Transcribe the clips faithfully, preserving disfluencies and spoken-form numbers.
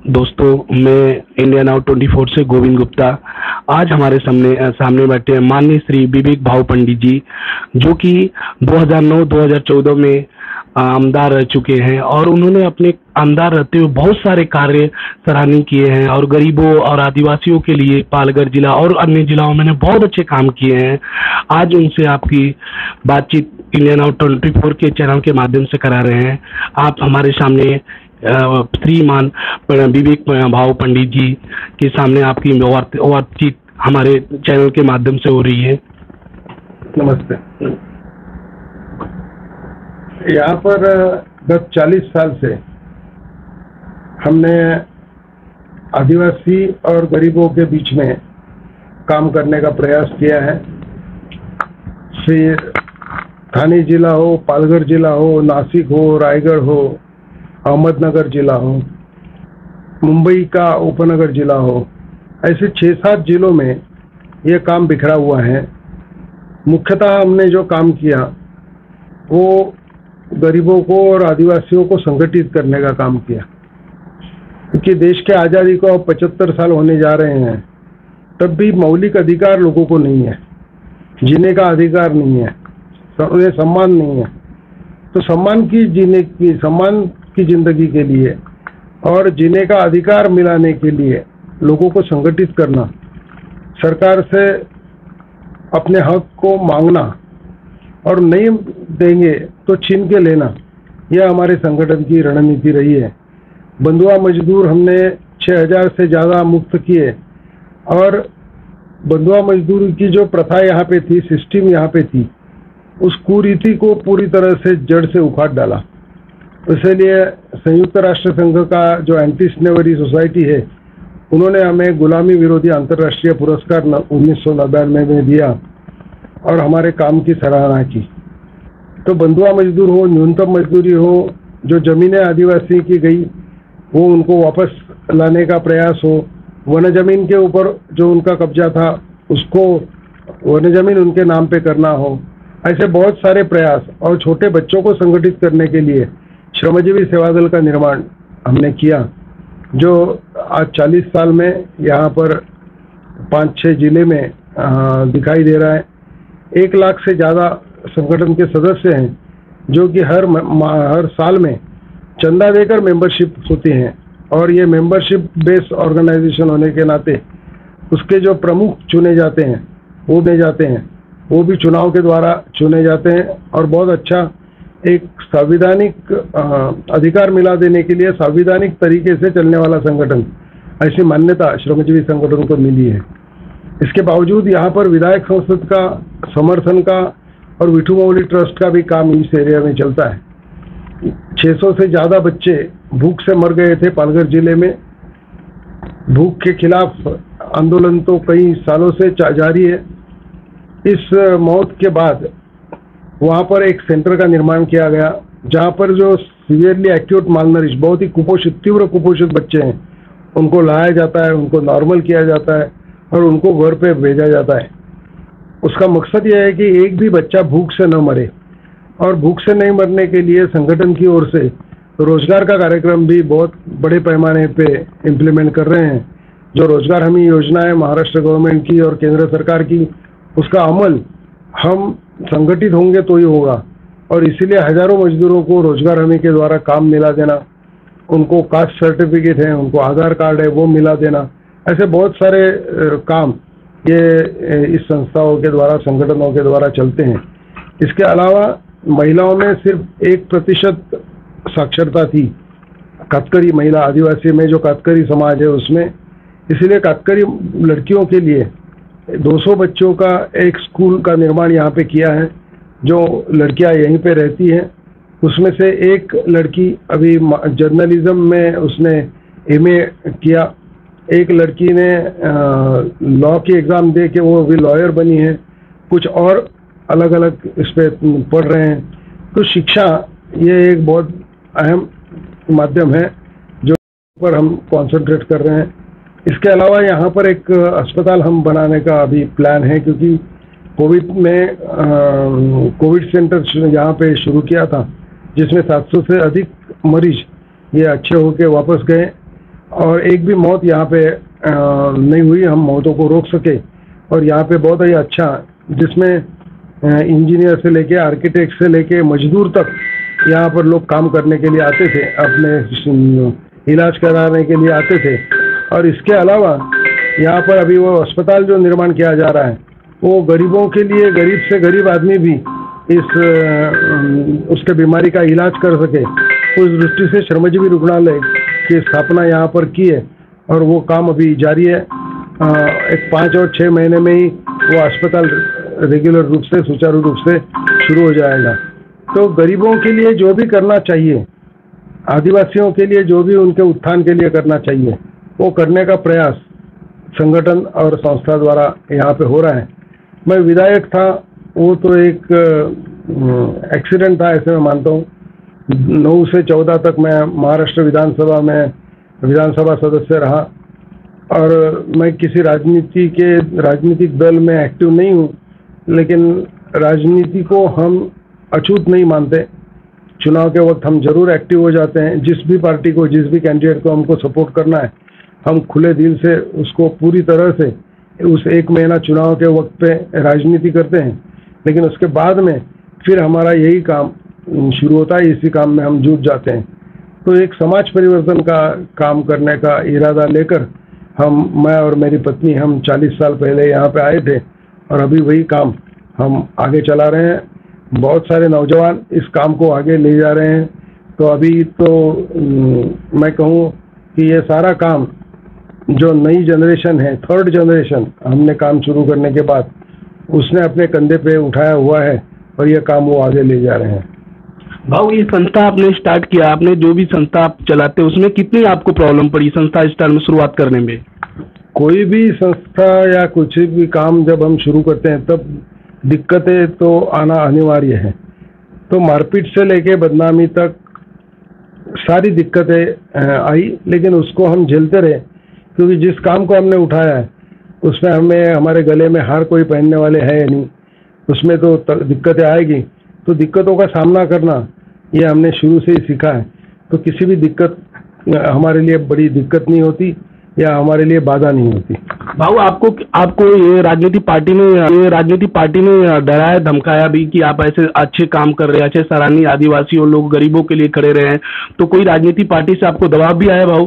दोस्तों, मैं India now twenty four से गोविंद गुप्ता। आज हमारे सामने सामने बैठे हैं माननीय श्री विवेक भाऊ पंडित जी, जो कि दो हज़ार नौ दो हज़ार चौदह में आमदार रह चुके हैं और उन्होंने अपने आमदार रहते हुए बहुत सारे कार्य सराहनीय किए हैं और गरीबों और आदिवासियों के लिए पालघर जिला और अन्य जिलाओं में बहुत अच्छे काम किए हैं। आज उनसे आपकी बातचीत इंडिया नाउ ट्वेंटी फोर के चैनल के माध्यम से करा रहे हैं। आप हमारे सामने श्रीमान विवेक भाऊ पंडित जी के सामने आपकी बातचीत हमारे चैनल के माध्यम से हो रही है। नमस्ते। यहाँ पर गत चालीस साल से हमने आदिवासी और गरीबों के बीच में काम करने का प्रयास किया है। फिर ठाणे जिला हो, पालघर जिला हो, नासिक हो, रायगढ़ हो, अहमदनगर जिला हो, मुंबई का उपनगर जिला हो, ऐसे छः सात जिलों में ये काम बिखरा हुआ है। मुख्यतः हमने जो काम किया वो गरीबों को और आदिवासियों को संगठित करने का काम किया, क्योंकि देश के आज़ादी को अब पचहत्तर साल होने जा रहे हैं, तब भी मौलिक अधिकार लोगों को नहीं है, जीने का अधिकार नहीं है, उन्हें सम्मान नहीं है। तो सम्मान की जीने की सम्मान की जिंदगी के लिए और जीने का अधिकार मिलाने के लिए लोगों को संगठित करना, सरकार से अपने हक को मांगना और नहीं देंगे तो छीन के लेना, यह हमारे संगठन की रणनीति रही है। बंधुआ मजदूर हमने छः हजार से ज़्यादा मुक्त किए और बंधुआ मजदूर की जो प्रथा यहाँ पे थी, सिस्टम यहाँ पे थी, उस कुरीति को पूरी तरह से जड़ से उखाड़ डाला। इसलिए संयुक्त राष्ट्र संघ का जो एंटी स्लेवरी सोसाइटी है, उन्होंने हमें गुलामी विरोधी अंतर्राष्ट्रीय पुरस्कार उन्नीस सौ नब्बे में दिया और हमारे काम की सराहना की। तो बंधुआ मजदूर हो, न्यूनतम मजदूरी हो, जो जमीनें आदिवासी की गई वो उनको वापस लाने का प्रयास हो, वन जमीन के ऊपर जो उनका कब्जा था उसको वन जमीन उनके नाम पे करना हो, ऐसे बहुत सारे प्रयास। और छोटे बच्चों को संगठित करने के लिए श्रमजीवी सेवा दल का निर्माण हमने किया, जो आज चालीस साल में यहाँ पर पाँच छः जिले में आ, दिखाई दे रहा है। एक लाख से ज़्यादा संगठन के सदस्य हैं, जो कि हर हर साल में चंदा देकर मेंबरशिप होती हैं और ये मेंबरशिप बेस्ड ऑर्गेनाइजेशन होने के नाते उसके जो प्रमुख चुने जाते हैं वो बने जाते हैं, वो भी चुनाव के द्वारा चुने जाते हैं और बहुत अच्छा एक संवैधानिक अधिकार मिला देने के लिए संवैधानिक तरीके से चलने वाला संगठन, ऐसी मान्यता श्रमजीवी संगठन को मिली है। इसके बावजूद यहाँ पर विधायक संसद का समर्थन का और विठू मौली ट्रस्ट का भी काम इस एरिया में चलता है। छः सौ से ज़्यादा बच्चे भूख से मर गए थे पालघर जिले में। भूख के खिलाफ आंदोलन तो कई सालों से जारी है। इस मौत के बाद वहाँ पर एक सेंटर का निर्माण किया गया, जहाँ पर जो सीवियरली एक्यूट मालनरिश, बहुत ही कुपोषित, तीव्र कुपोषित बच्चे हैं, उनको लाया जाता है, उनको नॉर्मल किया जाता है और उनको घर पे भेजा जाता है। उसका मकसद यह है कि एक भी बच्चा भूख से न मरे, और भूख से नहीं मरने के लिए संगठन की ओर से रोजगार का कार्यक्रम भी बहुत बड़े पैमाने पे इम्प्लीमेंट कर रहे हैं। जो रोजगार हमी योजना है महाराष्ट्र गवर्नमेंट की और केंद्र सरकार की, उसका अमल हम संगठित होंगे तो ही होगा, और इसीलिए हजारों मजदूरों को रोजगार हमी के द्वारा काम मिला देना, उनको कास्ट सर्टिफिकेट है, उनको आधार कार्ड है, वो मिला देना, ऐसे बहुत सारे काम ये इस संस्थाओं के द्वारा, संगठनों के द्वारा चलते हैं। इसके अलावा महिलाओं में सिर्फ एक प्रतिशत साक्षरता थी, कातकरी महिला आदिवासी में जो कातकरी समाज है उसमें, इसीलिए कातकरी लड़कियों के लिए दो सौ बच्चों का एक स्कूल का निर्माण यहाँ पे किया है, जो लड़कियाँ यहीं पे रहती हैं। उसमें से एक लड़की अभी जर्नलिज्म में उसने एमए किया, एक लड़की ने लॉ की एग्ज़ाम दे के वो अभी लॉयर बनी है, कुछ और अलग अलग इस पर पढ़ रहे हैं। तो शिक्षा ये एक बहुत अहम माध्यम है जो पर हम कॉन्सेंट्रेट कर रहे हैं। इसके अलावा यहाँ पर एक अस्पताल हम बनाने का अभी प्लान है, क्योंकि कोविड में कोविड सेंटर यहाँ पे शुरू किया था, जिसमें सात सौ से अधिक मरीज ये अच्छे होके वापस गए और एक भी मौत यहाँ पे आ, नहीं हुई, हम मौतों को रोक सके। और यहाँ पे बहुत ही अच्छा, जिसमें इंजीनियर से लेके आर्किटेक्ट से लेके मजदूर तक यहाँ पर लोग काम करने के लिए आते थे, अपने इलाज कराने के लिए आते थे। और इसके अलावा यहाँ पर अभी वो अस्पताल जो निर्माण किया जा रहा है वो गरीबों के लिए, गरीब से गरीब आदमी भी इस उसके बीमारी का इलाज कर सके, उस दृष्टि से श्रमजीवी रुग्णालय की स्थापना यहाँ पर की है और वो काम अभी जारी है। एक पाँच और छः महीने में ही वो अस्पताल रेगुलर रूप से, सुचारू रूप से शुरू हो जाएगा। तो गरीबों के लिए जो भी करना चाहिए, आदिवासियों के लिए जो भी उनके उत्थान के लिए करना चाहिए, वो करने का प्रयास संगठन और संस्था द्वारा यहाँ पे हो रहा है। मैं विधायक था, वो तो एक एक्सीडेंट था ऐसे मैं मानता हूँ। नौ से चौदह तक मैं महाराष्ट्र विधानसभा में विधानसभा सदस्य रहा और मैं किसी राजनीति के राजनीतिक दल में एक्टिव नहीं हूँ, लेकिन राजनीति को हम अछूत नहीं मानते। चुनाव के वक्त हम जरूर एक्टिव हो जाते हैं। जिस भी पार्टी को, जिस भी कैंडिडेट को हमको सपोर्ट करना है, हम खुले दिल से उसको पूरी तरह से उस एक महीना चुनाव के वक्त पे राजनीति करते हैं। लेकिन उसके बाद में फिर हमारा यही काम शुरू होता है, इसी काम में हम जुट जाते हैं। तो एक समाज परिवर्तन का काम करने का इरादा लेकर हम, मैं और मेरी पत्नी, हम चालीस साल पहले यहाँ पे आए थे और अभी वही काम हम आगे चला रहे हैं। बहुत सारे नौजवान इस काम को आगे ले जा रहे हैं। तो अभी तो मैं कहूँ कि ये सारा काम जो नई जनरेशन है, थर्ड जनरेशन, हमने काम शुरू करने के बाद उसने अपने कंधे पे उठाया हुआ है और ये काम वो आगे ले जा रहे हैं। भाऊ, ये संस्था आपने स्टार्ट किया, आपने जो भी संस्था आप चलाते हैं उसमें कितनी आपको प्रॉब्लम पड़ी संस्था स्टार्ट में, शुरुआत करने में? कोई भी संस्था या कुछ भी काम जब हम शुरू करते हैं तब दिक्कतें तो आना अनिवार्य है। तो मारपीट से लेके बदनामी तक सारी दिक्कतें आई, लेकिन उसको हम झेलते रहे, क्योंकि जिस काम को हमने उठाया है उसमें हमें, हमारे गले में हार कोई पहनने वाले है नहीं, उसमें तो दिक्कतें आएगी। तो दिक्कतों का सामना करना ये हमने शुरू से ही सीखा है। तो किसी भी दिक्कत हमारे लिए बड़ी दिक्कत नहीं होती या हमारे लिए बाधा नहीं होती। भाऊ, आपको आपको ये राजनीतिक पार्टी ने ये राजनीतिक पार्टी ने डराया धमकाया भी कि आप ऐसे अच्छे काम कर रहे हैं, अच्छे सराहनीय आदिवासी और लोग गरीबों के लिए खड़े रहे हैं, तो कोई राजनीतिक पार्टी से आपको दबाव भी आया? भाऊ,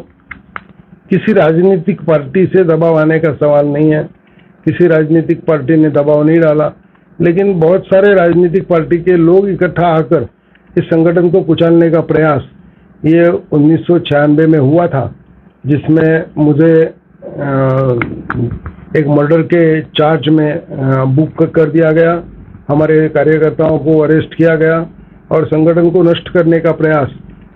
किसी राजनीतिक पार्टी से दबाव आने का सवाल नहीं है। किसी राजनीतिक पार्टी ने दबाव नहीं डाला, लेकिन बहुत सारे राजनीतिक पार्टी के लोग इकट्ठा आकर इस संगठन को कुचलने का प्रयास ये उन्नीस सौ छियानवे में हुआ था, जिसमें मुझे एक मर्डर के चार्ज में बुक कर दिया गया। हमारे कार्यकर्ताओं को अरेस्ट किया गया और संगठन को नष्ट करने का प्रयास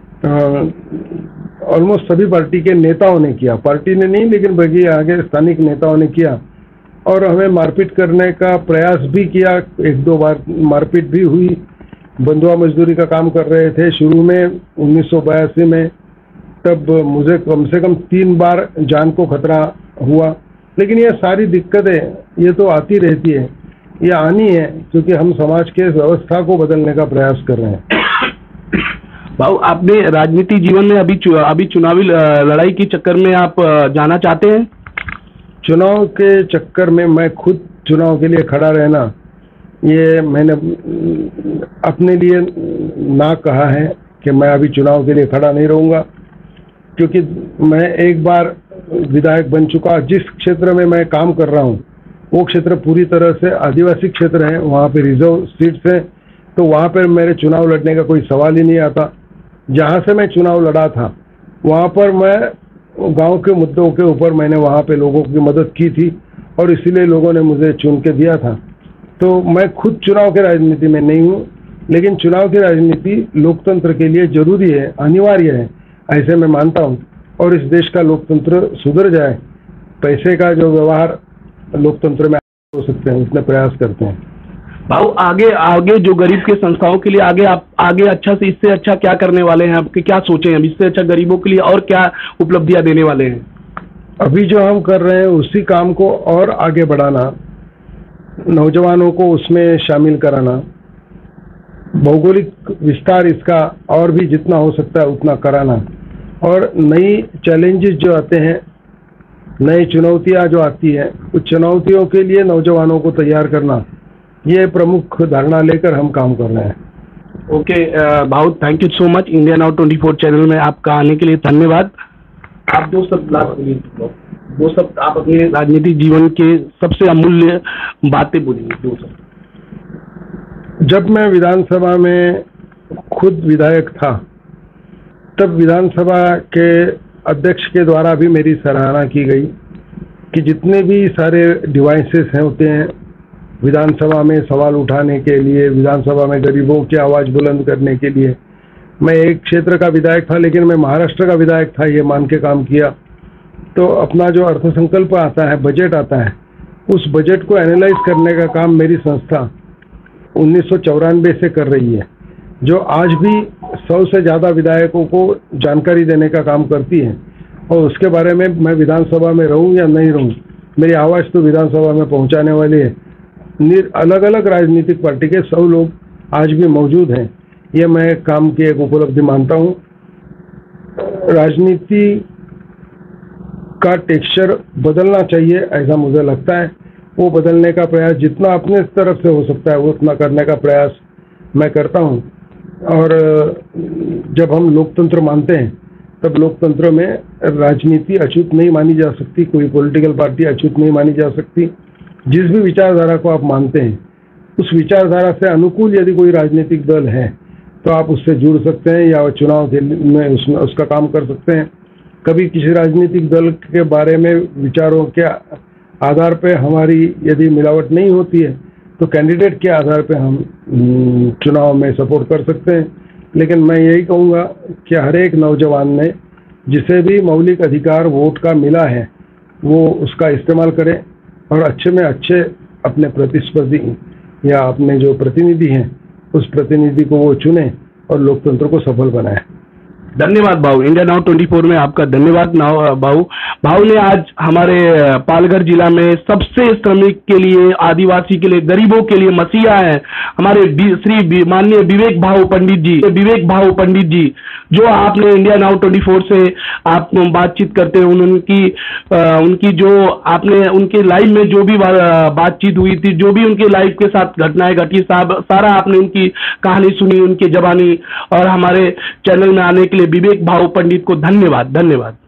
ऑलमोस्ट सभी पार्टी के नेताओं ने किया। पार्टी ने नहीं, लेकिन बल्कि आगे स्थानिक नेताओं ने किया और हमें मारपीट करने का प्रयास भी किया। एक दो बार मारपीट भी हुई। बंधुआ मजदूरी का काम कर रहे थे शुरू में उन्नीस सौ बयासी में, तब मुझे कम से कम तीन बार जान को खतरा हुआ। लेकिन ये सारी दिक्कतें ये तो आती रहती है, ये आनी है, क्योंकि हम समाज के व्यवस्था को बदलने का प्रयास कर रहे हैं। भाऊ, आपने राजनीतिक जीवन में अभी चु, अभी चुनावी लड़ाई के चक्कर में आप जाना चाहते हैं? चुनाव के चक्कर में मैं खुद चुनाव के लिए खड़ा रहना, ये मैंने अपने लिए ना कहा है कि मैं अभी चुनाव के लिए खड़ा नहीं रहूँगा, क्योंकि मैं एक बार विधायक बन चुका। जिस क्षेत्र में मैं काम कर रहा हूँ वो क्षेत्र पूरी तरह से आदिवासी क्षेत्र है, वहाँ पे रिजर्व सीट्स हैं, तो वहाँ पर मेरे चुनाव लड़ने का कोई सवाल ही नहीं आता। जहाँ से मैं चुनाव लड़ा था वहाँ पर मैं गांव के मुद्दों के ऊपर मैंने वहाँ पे लोगों की मदद की थी और इसीलिए लोगों ने मुझे चुन के दिया था। तो मैं खुद चुनाव की राजनीति में नहीं हूँ, लेकिन चुनाव की राजनीति लोकतंत्र के लिए जरूरी है, अनिवार्य है, ऐसे मैं मानता हूँ। और इस देश का लोकतंत्र सुधर जाए, पैसे का जो व्यवहार लोकतंत्र में हो सकते हैं उसमें प्रयास करते हैं। भाऊ, आगे आगे जो गरीब के संस्थाओं के लिए आगे आप आगे अच्छा से इससे अच्छा क्या करने वाले हैं? आपके क्या सोचे हैं? इससे अच्छा गरीबों के लिए और क्या उपलब्धियां देने वाले हैं? अभी जो हम कर रहे हैं उसी काम को और आगे बढ़ाना, नौजवानों को उसमें शामिल कराना, भौगोलिक विस्तार इसका और भी जितना हो सकता है उतना कराना, और नई चैलेंजेस जो आते हैं, नई चुनौतियां जो आती हैं, उस चुनौतियों के लिए नौजवानों को तैयार करना, ये प्रमुख धारणा लेकर हम काम कर रहे हैं। ओके भाऊ, thank you so much. India now twenty four channel में आपका आने के लिए धन्यवाद। आप दो शब्द लास्ट दो शब्द आप अपने राजनीतिक जीवन के सबसे अमूल्य बातें बोलिए, दो शब्द। जब मैं विधानसभा में खुद विधायक था, तब विधानसभा के अध्यक्ष के द्वारा भी मेरी सराहना की गई कि जितने भी सारे डिवाइसेस हैं होते हैं विधानसभा में सवाल उठाने के लिए, विधानसभा में गरीबों की आवाज़ बुलंद करने के लिए। मैं एक क्षेत्र का विधायक था, लेकिन मैं महाराष्ट्र का विधायक था, ये मान के काम किया। तो अपना जो अर्थसंकल्प आता है, बजट आता है, उस बजट को एनालाइज करने का काम मेरी संस्था उन्नीस सौ चौरानवे से कर रही है, जो आज भी सौ से ज़्यादा विधायकों को जानकारी देने का काम करती है। और उसके बारे में मैं विधानसभा में रहूं या नहीं रहूं, मेरी आवाज़ तो विधानसभा में पहुंचाने वाली है। अलग अलग राजनीतिक पार्टी के सौ लोग आज भी मौजूद हैं, ये मैं काम की एक उपलब्धि मानता हूं। राजनीति का टेक्सचर बदलना चाहिए, ऐसा मुझे लगता है। वो बदलने का प्रयास जितना अपने तरफ से हो सकता है वो उतना करने का प्रयास मैं करता हूं। और जब हम लोकतंत्र मानते हैं, तब लोकतंत्र में राजनीति अछूत नहीं मानी जा सकती, कोई पॉलिटिकल पार्टी अछूत नहीं मानी जा सकती। जिस भी विचारधारा को आप मानते हैं, उस विचारधारा से अनुकूल यदि कोई राजनीतिक दल है तो आप उससे जुड़ सकते हैं या चुनाव के में उसमें उसका काम कर सकते हैं। कभी किसी राजनीतिक दल के बारे में विचारों के आधार पे हमारी यदि मिलावट नहीं होती है तो कैंडिडेट के आधार पे हम चुनाव में सपोर्ट कर सकते हैं। लेकिन मैं यही कहूँगा कि हर एक नौजवान ने जिसे भी मौलिक अधिकार वोट का मिला है वो उसका इस्तेमाल करें और अच्छे में अच्छे अपने प्रतिस्पर्धी या अपने जो प्रतिनिधि हैं उस प्रतिनिधि को वो चुने और लोकतंत्र को सफल बनाए। धन्यवाद भाऊ। इंडिया नाउ ट्वेंटी फोर में आपका धन्यवाद भाऊ। भाऊ ने आज हमारे पालघर जिला में सबसे श्रमिक के लिए, आदिवासी के लिए, गरीबों के लिए मसीहा है हमारे श्री माननीय विवेक भाऊ पंडित जी। विवेक भाऊ पंडित जी जो आपने इंडिया नाउ ट्वेंटी फोर से आप बातचीत करते हैं, उनकी उनकी जो आपने उनके लाइफ में जो भी बातचीत हुई थी, जो भी उनके लाइफ के साथ घटनाएं घटी, सारा आपने उनकी कहानी सुनी, उनकी जबानी। और हमारे चैनल में आने के लिए विवेक भाऊ पंडित को धन्यवाद। धन्यवाद।